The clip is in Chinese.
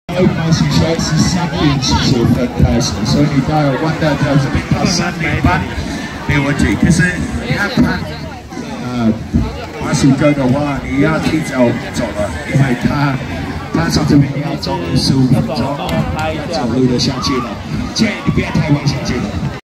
马戏赛是3:70开始，所以你到弯道到这边到3:30没问题。可是你要看马术哥的话，你要提早走了，因为他从这边你要走15分钟，走路的下去了。建议你不要太晚下去了。